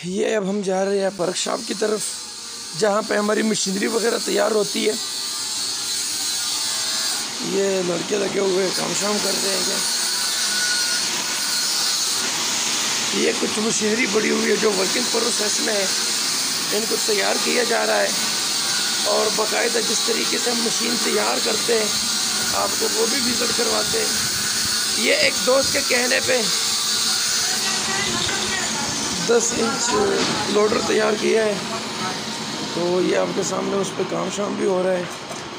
ये अब हम जा रहे हैं वर्कशॉप की तरफ, जहाँ पे हमारी मशीनरी वगैरह तैयार होती है। ये लड़के लगे हुए काम शाम कर रहे हैं। ये कुछ मशीनरी पड़ी हुई है जो वर्किंग प्रोसेस में है, इनको तैयार किया जा रहा है। और बाकायदा जिस तरीके से हम मशीन तैयार करते हैं आपको वो भी विज़िट करवाते हैं। ये एक दोस्त के कहने पे 10 इंच लोडर तैयार किया है, तो ये आपके सामने उस पर काम शाम भी हो रहा है।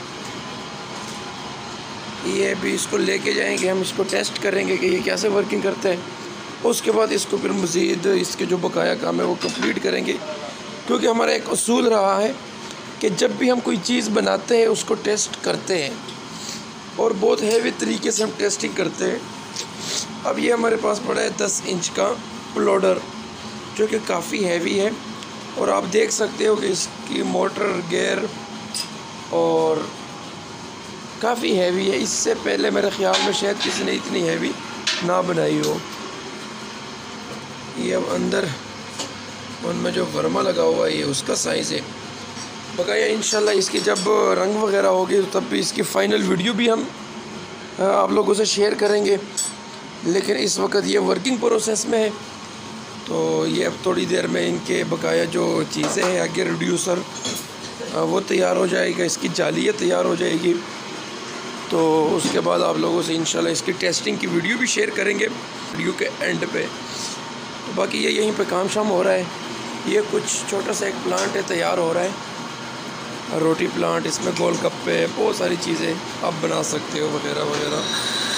ये भी इसको लेके जाएंगे, हम इसको टेस्ट करेंगे कि ये कैसे वर्किंग करता है। उसके बाद इसको फिर मज़ीद इसके जो बकाया काम है वो कंप्लीट करेंगे, क्योंकि हमारा एक उसूल रहा है कि जब भी हम कोई चीज़ बनाते हैं उसको टेस्ट करते हैं, और बहुत हैवी तरीके से हम टेस्टिंग करते हैं। अब ये हमारे पास पड़ा है 10 इंच का लोडर, जो कि काफ़ी हैवी है, और आप देख सकते हो कि इसकी मोटर गियर और काफ़ी हैवी है। इससे पहले मेरे ख़्याल में शायद किसी ने इतनी हैवी ना बनाई हो। ये अब अंदर उनमें जो वर्मा लगा हुआ है ये उसका साइज़ है। बकाया इंशाल्लाह इसकी जब रंग वगैरह होगी तब भी इसकी फ़ाइनल वीडियो भी हम आप लोगों से शेयर करेंगे, लेकिन इस वक्त ये वर्किंग प्रोसेस में है। तो ये अब थोड़ी देर में इनके बकाया जो चीज़ें हैं आगे रिड्यूसर वो तैयार हो जाएगा, इसकी जालियाँ तैयार हो जाएगी। तो उसके बाद आप लोगों से इंशाल्लाह इसकी टेस्टिंग की वीडियो भी शेयर करेंगे वीडियो के एंड पे। तो बाकी ये यहीं पे काम शाम हो रहा है। ये कुछ छोटा सा एक प्लांट है तैयार हो रहा है, रोटी प्लांट, इसमें गोलगप्पे बहुत सारी चीज़ें आप बना सकते हो वगैरह वगैरह।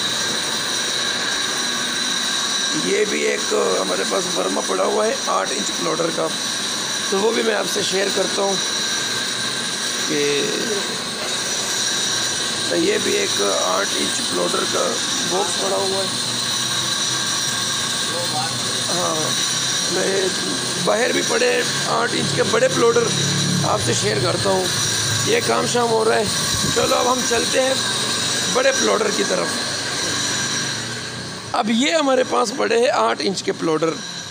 ये भी एक हमारे पास वर्मा पड़ा हुआ है 8 इंच लोडर का, तो वो भी मैं आपसे शेयर करता हूँ कि ये भी एक 8 इंच लोडर का बॉक्स पड़ा हुआ है। हाँ, मैं बाहर भी पड़े 8 इंच के बड़े प्लोडर आपसे शेयर करता हूँ। ये काम शाम हो रहा है। चलो अब हम चलते हैं बड़े प्लोडर की तरफ। अब ये हमारे पास पड़े हैं 8 इंच के प्लोडर,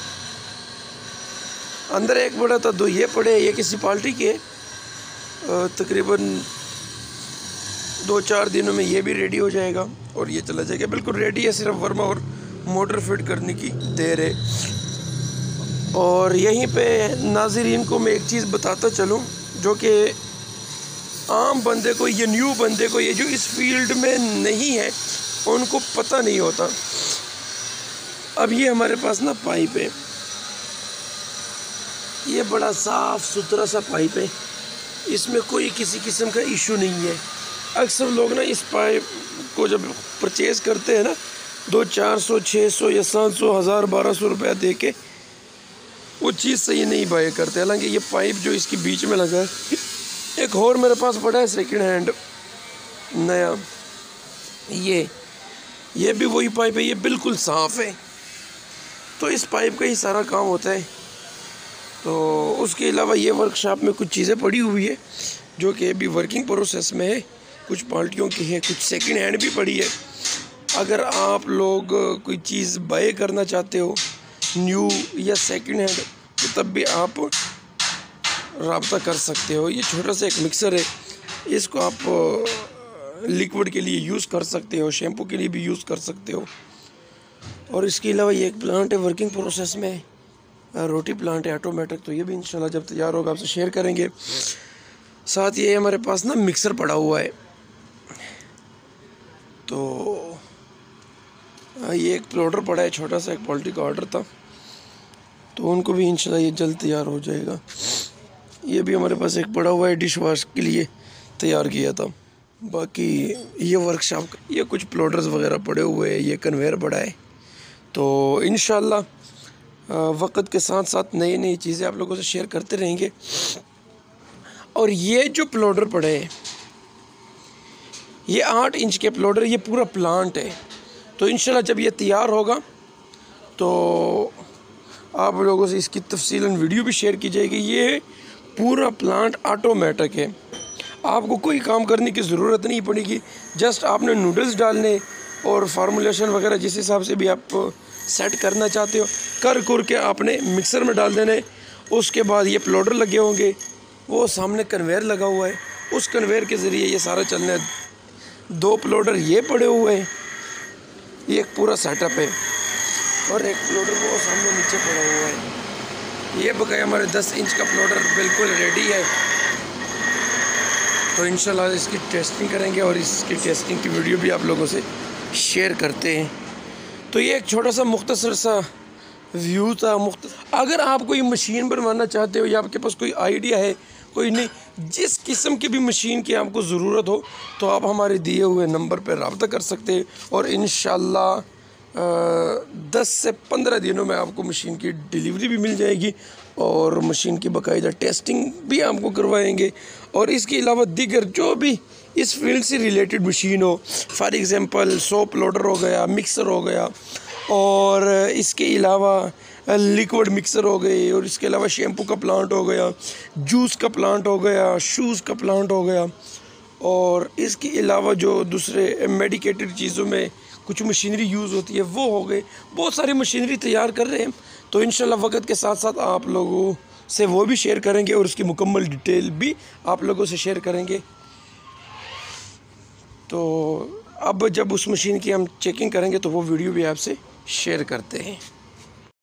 अंदर एक बड़ा था, 2 ये पड़े। ये किसी पार्टी के तकरीबन 2-4 दिनों में ये भी रेडी हो जाएगा और ये चला जाएगा। बिल्कुल रेडी है, सिर्फ वर्मा और मोटर फिट करने की देर है। और यहीं पे नाज़रीन को मैं एक चीज़ बताता चलूँ, जो कि आम बंदे को, ये न्यू बंदे को, ये जो इस फील्ड में नहीं है उनको पता नहीं होता। अब ये हमारे पास ना पाइप है, ये बड़ा साफ़ सुथरा सा पाइप है, इसमें कोई किसी किस्म का इशू नहीं है। अक्सर लोग ना इस पाइप को जब परचेज़ करते हैं ना 200-400, 600 या 700, 1000, 1200 रुपया दे के, वो चीज़ सही नहीं बाय करते। हालांकि ये पाइप जो इसके बीच में लगा है, एक और मेरे पास पड़ा है सेकंड हैंड नया, ये भी वही पाइप है, ये बिल्कुल साफ़ है। तो इस पाइप का ही सारा काम होता है। तो उसके अलावा ये वर्कशॉप में कुछ चीज़ें पड़ी हुई है जो कि अभी वर्किंग प्रोसेस में है, कुछ पार्टियों की है, कुछ सेकंड हैंड भी पड़ी है। अगर आप लोग कोई चीज़ बाय करना चाहते हो न्यू या सेकंड हैंड, तो तब भी आप रब्ता कर सकते हो। ये छोटा सा एक मिक्सर है, इसको आप लिक्विड के लिए यूज़ कर सकते हो, शैम्पू के लिए भी यूज़ कर सकते हो। और इसके अलावा ये एक प्लांट है वर्किंग प्रोसेस में, रोटी प्लांट है ऑटोमेटिक, तो ये भी इंशाल्लाह जब तैयार होगा आपसे शेयर करेंगे। साथ ये हमारे पास ना मिक्सर पड़ा हुआ है, तो ये एक प्लोडर पड़ा है छोटा सा, एक पोल्ट्री का ऑर्डर था, तो उनको भी इंशाल्लाह ये जल्द तैयार हो जाएगा। ये भी हमारे पास एक पड़ा हुआ है, डिश वॉश के लिए तैयार किया था। बाकी ये वर्कशॉप का ये कुछ प्लोडर्स वगैरह पड़े हुए हैं, ये कन्वेयर पड़ा है। तो इंशाल्लाह वक्त के साथ साथ नई नई चीज़ें आप लोगों से शेयर करते रहेंगे। और ये जो प्लोडर पड़े हैं, ये 8 इंच के प्लोडर, ये पूरा प्लांट है। तो इंशाल्लाह जब ये तैयार होगा तो आप लोगों से इसकी तफसीलन वीडियो भी शेयर की जाएगी। ये पूरा प्लांट ऑटोमेटिक है, आपको कोई काम करने की ज़रूरत नहीं पड़ेगी। जस्ट आपने नूडल्स डालने और फार्मूलेशन वगैरह जिस हिसाब से भी आप सेट करना चाहते हो कर के आपने मिक्सर में डाल देने उसके बाद ये प्लोडर लगे होंगे, वो सामने कन्वेयर लगा हुआ है, उस कन्वेयर के ज़रिए ये सारा चलना है। 2 प्लोडर ये पड़े हुए हैं, ये एक पूरा सेटअप है, और एक प्लोडर वो सामने नीचे पड़ा हुआ है। ये बकाया हमारे 10 इंच का प्लोडर बिल्कुल रेडी है। तो इंशाल्लाह इसकी टेस्टिंग करेंगे और इसकी टेस्टिंग की वीडियो भी आप लोगों से शेयर करते हैं। तो ये एक छोटा सा मुख्तसर सा व्यू था। अगर आप कोई मशीन बनवाना चाहते हो या आपके पास कोई आइडिया है, कोई नहीं, जिस किस्म की भी मशीन की आपको ज़रूरत हो, तो आप हमारे दिए हुए नंबर पर रब्ता कर सकते हैं और इंशाल्लाह 10 से 15 दिनों में आपको मशीन की डिलीवरी भी मिल जाएगी और मशीन की बाकायदा टेस्टिंग भी आपको करवाएंगे। और इसके अलावा दीगर जो भी इस फील्ड से रिलेटेड मशीन हो, फॉर एग्ज़ाम्पल सोप लोडर हो गया, मिक्सर हो गया, और इसके अलावा लिक्विड मिक्सर हो गई, और इसके अलावा शैम्पू का प्लांट हो गया, जूस का प्लांट हो गया, शूज़ का प्लांट हो गया, और इसके अलावा जो दूसरे मेडिकेटेड चीज़ों में कुछ मशीनरी यूज़ होती है वो हो गए। बहुत सारी मशीनरी तैयार कर रहे हैं। तो इंशाल्लाह वक्त के साथ साथ आप लोगों से वो भी शेयर करेंगे और उसकी मुकम्मल डिटेल भी आप लोगों से शेयर करेंगे। तो अब जब उस मशीन की हम चेकिंग करेंगे तो वो वीडियो भी आपसे शेयर करते हैं।